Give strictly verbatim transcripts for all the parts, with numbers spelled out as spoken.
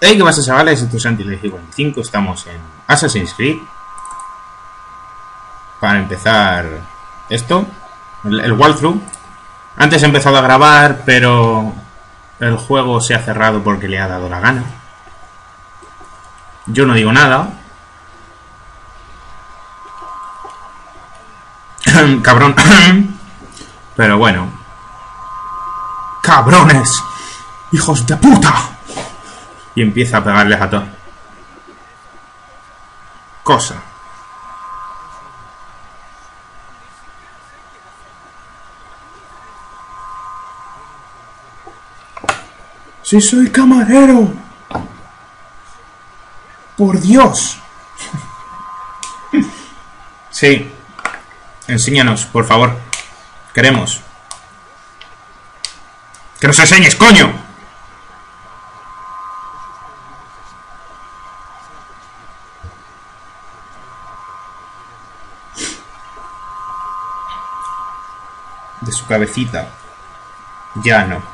Hey, ¿qué pasa, chavales? Esto es Santi de G cuarenta y cinco. Estamos en Assassin's Creed. Para empezar esto, el, el walkthrough. Antes he empezado a grabar, pero el juego se ha cerrado porque le ha dado la gana. Yo no digo nada. Cabrón. Pero bueno. ¡Cabrones! ¡Hijos de puta! Y empieza a pegarles a todo. Cosa. ¡Si soy camarero! ¡Por Dios! Sí. Enséñanos, por favor. Queremos. ¡Que nos enseñes, coño! De su cabecita. Ya no.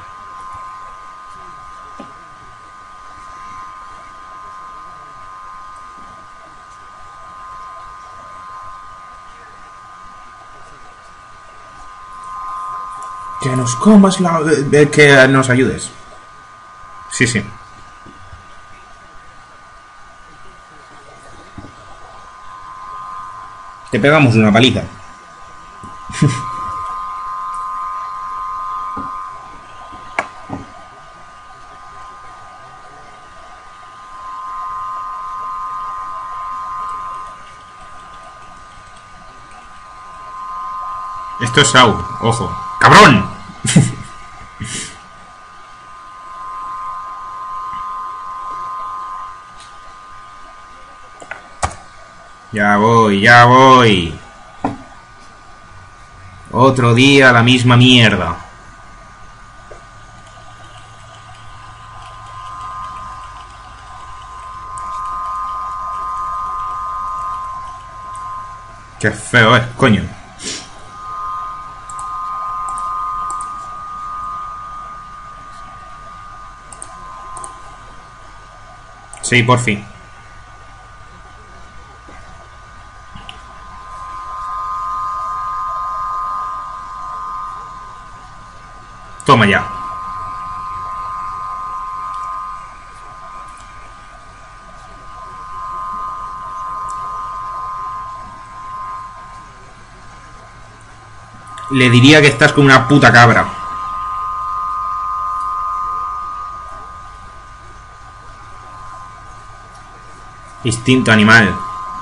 Que nos comas la... Eh, que nos ayudes. Sí, sí. Te pegamos una paliza. Esto es Sau, ojo. ¡Cabrón! Ya voy, ya voy. Otro día la misma mierda. Qué feo es, coño. Sí, por fin. Toma ya. Le diría que estás como una puta cabra. Instinto animal.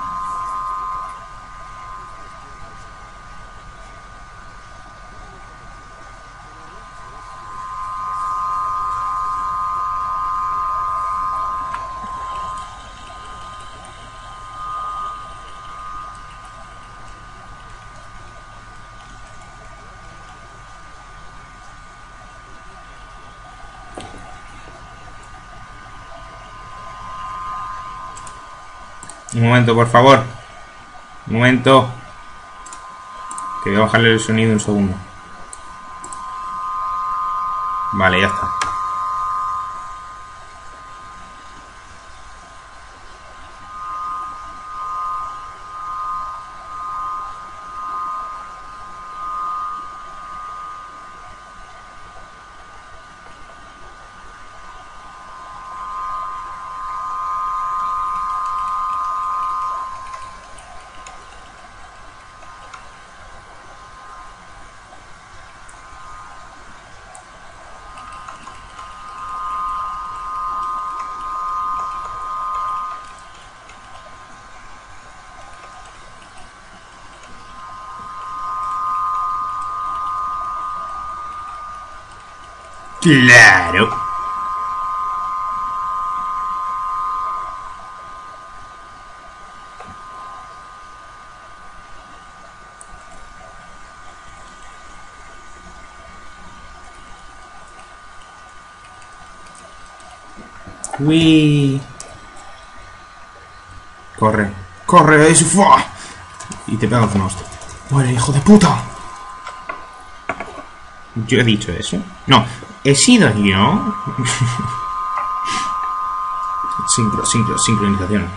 Un momento, por favor. Un momento. Que voy a bajarle el sonido un segundo. Vale, ya está. Claro. Uy. Corre. Corre, es ¡fua! Y te pegas una hostia. Muere, hijo de puta. Yo he dicho eso. No. He sido yo. Sincro, sincro, sincronización.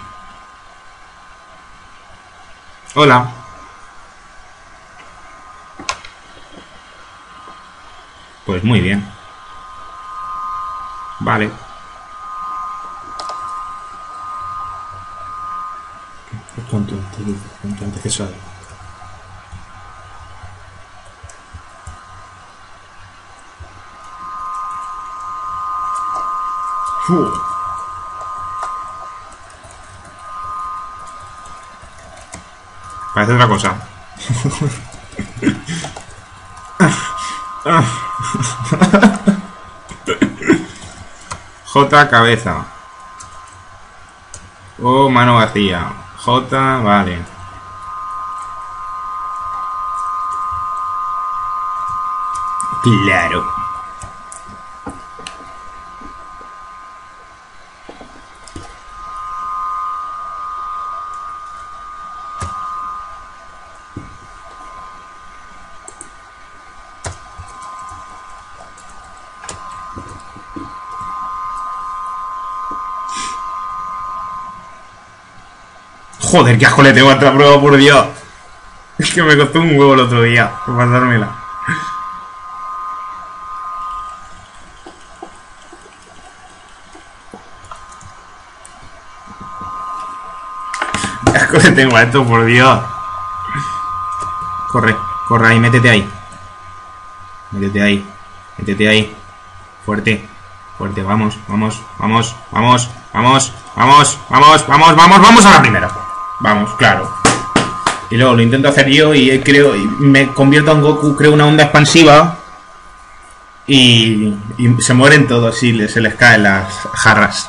Hola. Pues muy bien. Vale. ¿Cuánto cuánto antecesor? Uh. Parece otra cosa. J, cabeza. O, mano vacía. J, vale. Claro. Joder, qué asco le tengo a esta prueba, por Dios. Es que me costó un huevo el otro día pasármela. Qué asco le tengo a esto, por Dios. Corre, corre ahí, métete ahí. Métete ahí, métete ahí. Fuerte, fuerte, vamos, vamos, vamos, vamos, vamos, vamos, vamos, vamos, vamos, vamos a la primera. Vamos, claro. Y luego lo intento hacer yo y creo y me convierto en Goku, creo una onda expansiva y, y se mueren todos y se les caen las jarras.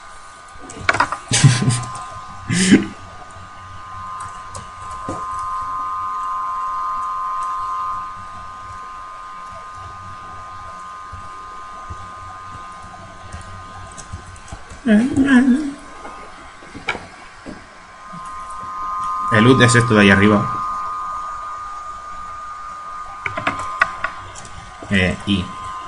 El loot es esto de ahí arriba. Eh, y.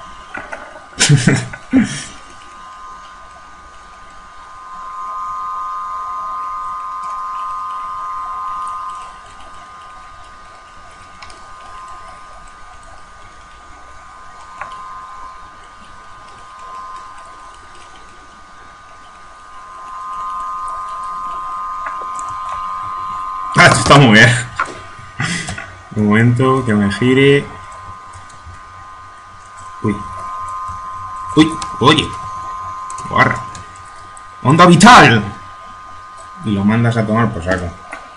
Ah, esto está muy bien. Un momento, que me gire. Uy. Uy, oye. Guarra. ¡Onda vital! Y lo mandas a tomar por saco.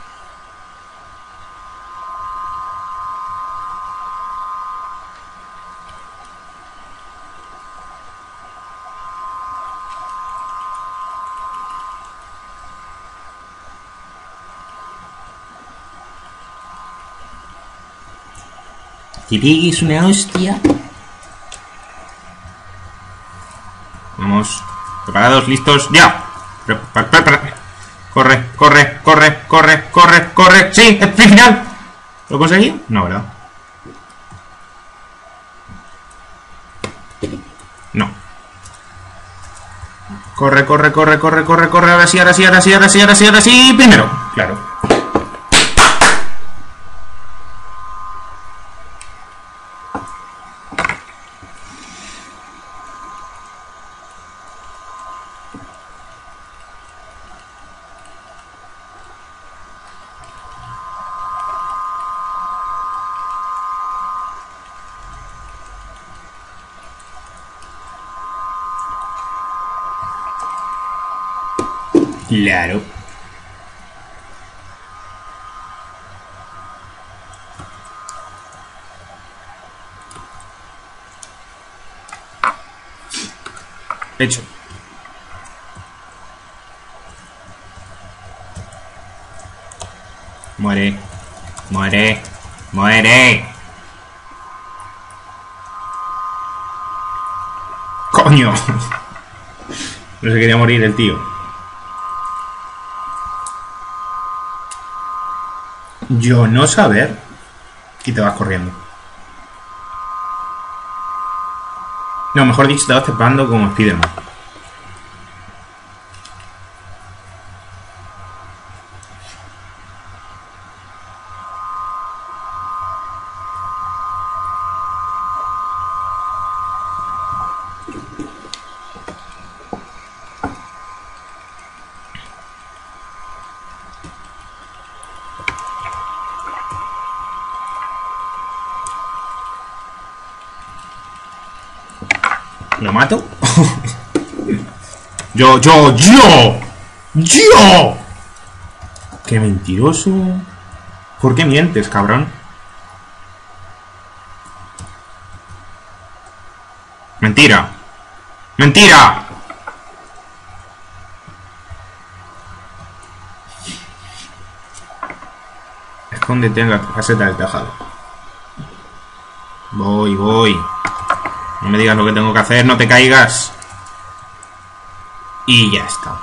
Que es una hostia. Vamos. Preparados, listos, ya. Pre pre pre pre corre, corre, corre, corre, corre, corre. Sí, el final. ¿Lo conseguí? No, ¿verdad? No. Corre, corre, corre, corre, corre, corre. Ahora sí, ahora sí, ahora sí, ahora sí, ahora sí, ahora sí. Primero. Claro. Claro. Hecho. Muere. Muere. Muere. Coño. No se quería morir el tío. Yo no saber. Y te vas corriendo. No, mejor dicho, te vas trepando como Spiderman. ¿Lo mato? Yo, yo, yo. Yo. Qué mentiroso. ¿Por qué mientes, cabrón? Mentira. Mentira. Escóndete en la caseta del tejado. Voy, voy. No me digas lo que tengo que hacer, no te caigas. Y ya está.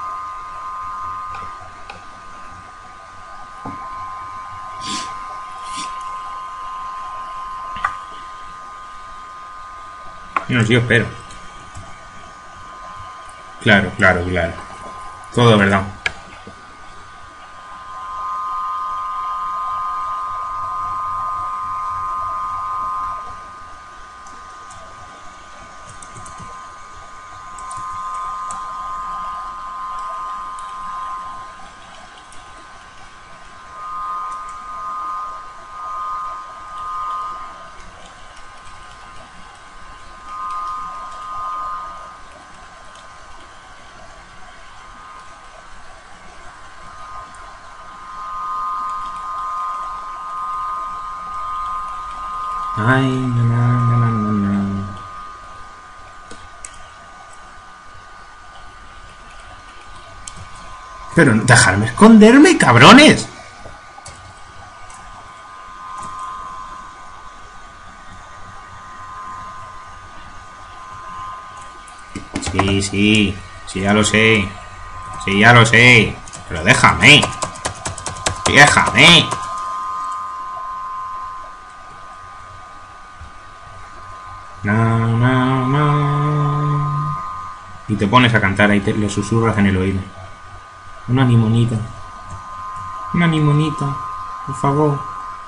No, sí, espero. Claro, claro, claro. Todo de verdad. Ay, na, na, na, na, na. Pero dejarme esconderme, cabrones. Sí, sí, sí, ya lo sé. Sí, ya lo sé. Pero déjame. Déjame. Na, na, na. Y te pones a cantar y te, le susurras en el oído. Una limonita. Una limonita. Por favor.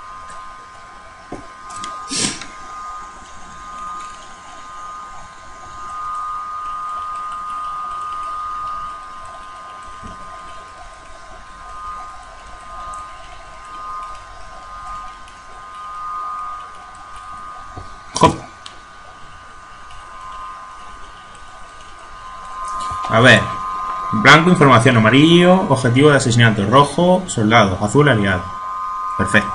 Joder. A ver. Blanco, información. Amarillo, objetivo de asesinato. Rojo, soldado. Azul, aliado. Perfecto.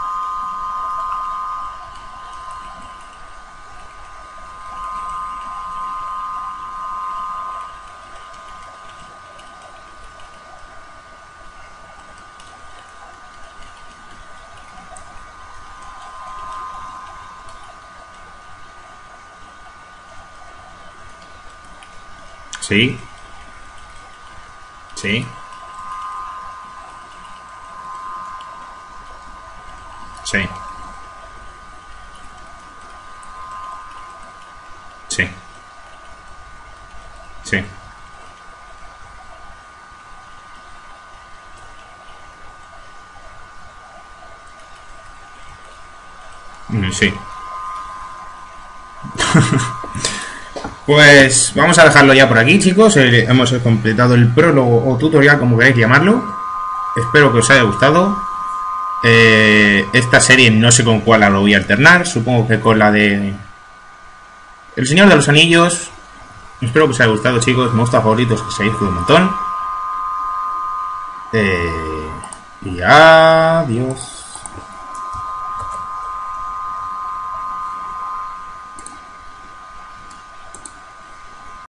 Sí. Sí. Sí. Sí. Sí. Sí. Pues vamos a dejarlo ya por aquí, chicos. Eh, hemos completado el prólogo o tutorial, como queráis llamarlo. Espero que os haya gustado. Eh, esta serie no sé con cuál la voy a alternar. Supongo que con la de El Señor de los Anillos. Espero que os haya gustado, chicos. Me gusta favoritos, que se un montón. Eh, y adiós.